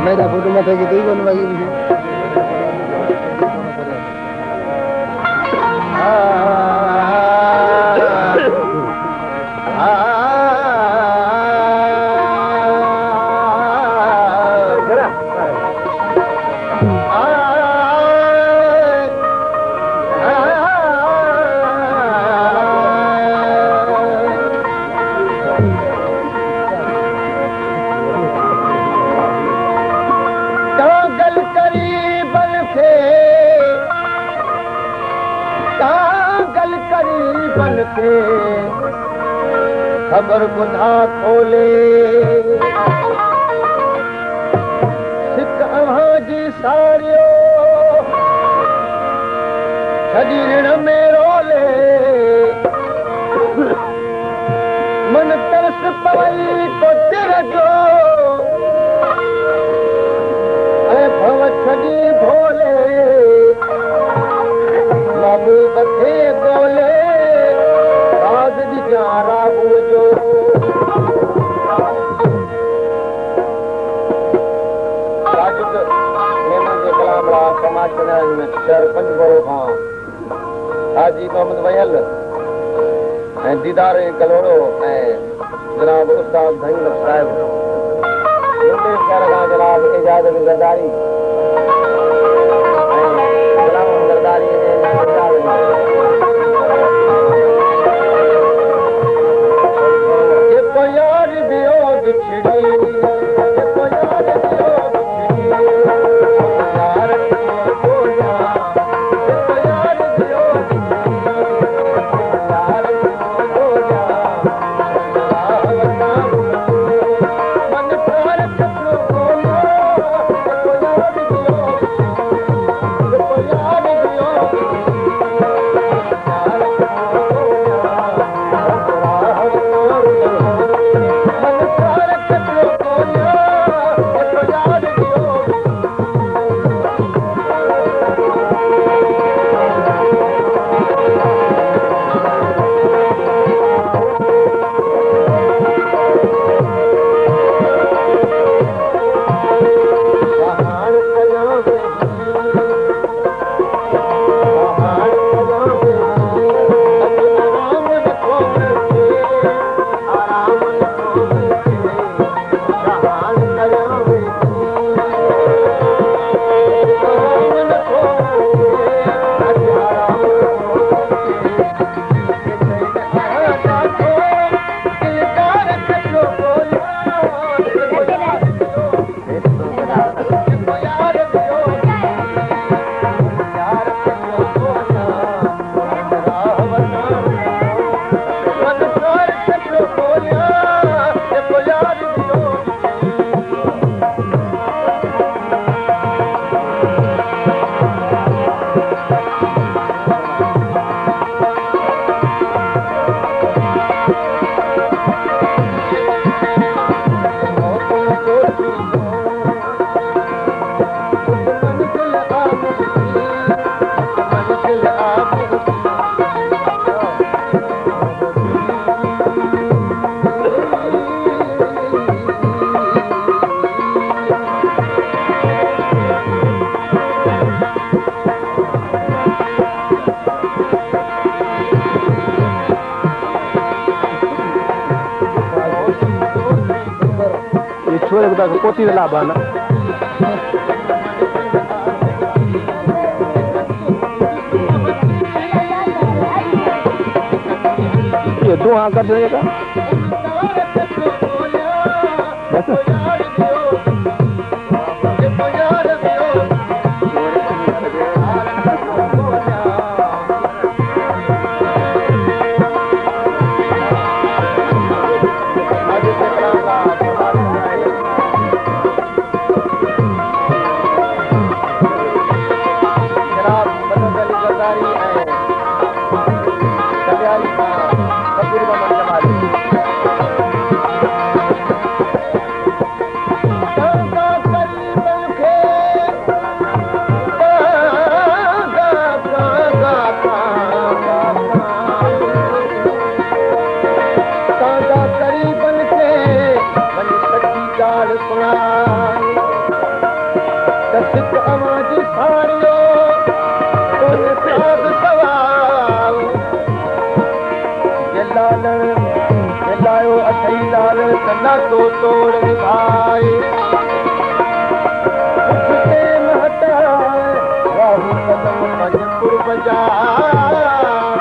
मेरा फोटो में था कि तू कौन बाकी मुझे खबर बुधा खोले सिक अव्हां जी साड़ियो शरीर में रोले मन तरस पई तो तिर जो ऐं भव छड़ी भोले महबूब खे बोले जो समाज में शहर पंजगोरो खां हाजी मोहम्मद वयल ऐं दीदार कलोड़ो ऐं जनाब उस्ताद धनील साहिब मुंडे शहर खां जनाब एजाज गरदारी ऐं गुलाम गरदारी यार बियो बिछड़ी पोती लाभ है ना ये दो हाँ कर देगा जी साड़ियो सवाल लायो अथई लाल कन्ना तो तोड़ निभाए राहू कदम पंजपुर बाजार